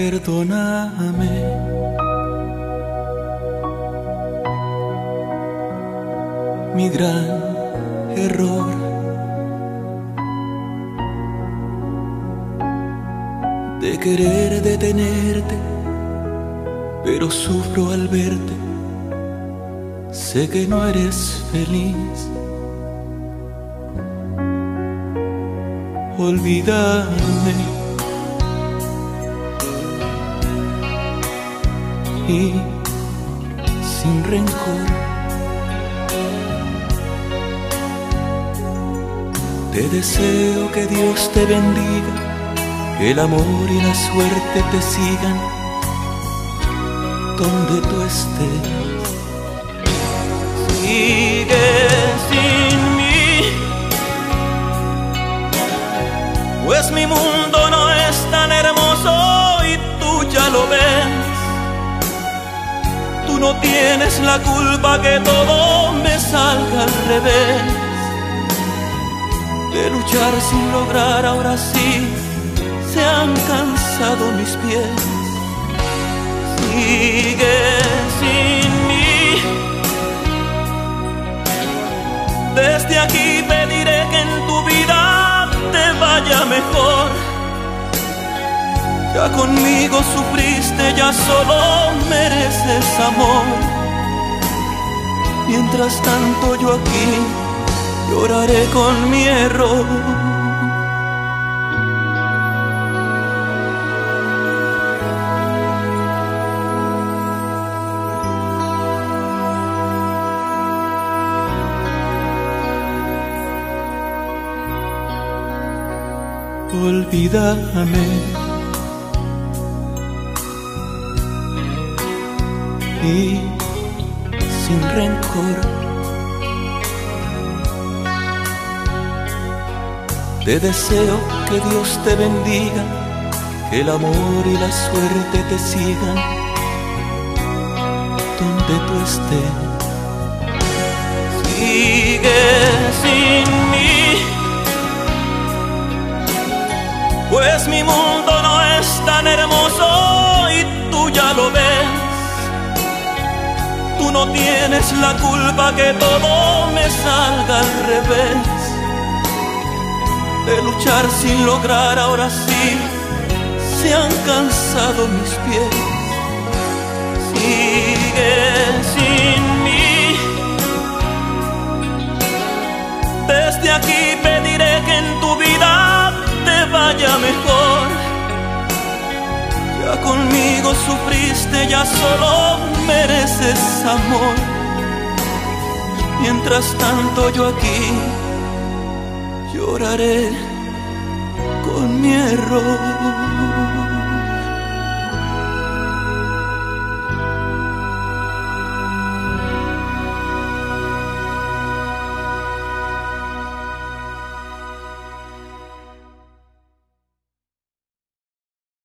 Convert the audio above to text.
perdóname. Mi gran error, de querer detenerte, pero sufro al verte. Sé que no eres feliz. Olvídame y sin rencor te deseo que Dios te bendiga, que el amor y la suerte te sigan donde tú estés. Sigue sin mí, pues mi mundo no es tan hermoso y tú ya lo ves. Tú no tienes la culpa que todo me salga al revés. De luchar sin lograr, ahora sí se han cansado mis pies. Sigue sin mí. Desde aquí pediré que en tu vida te vaya mejor. Ya conmigo sufriste, ya solo mereces amor. Mientras tanto yo aquí lloraré con mi error. Olvídame y sin rencor te deseo que Dios te bendiga, que el amor y la suerte te sigan donde tú estés. Sigue sin mí, pues mi mundo no es tan hermoso y tú ya lo ves. Tú no tienes la culpa que todo me salga al revés. De luchar sin lograr, ahora sí se han cansado mis pies. Sigue sin mí. Desde aquí pediré que en tu vida te vaya mejor. Ya conmigo sufriste, ya solo mereces amor. Mientras tanto yo aquí lloraré con mi error.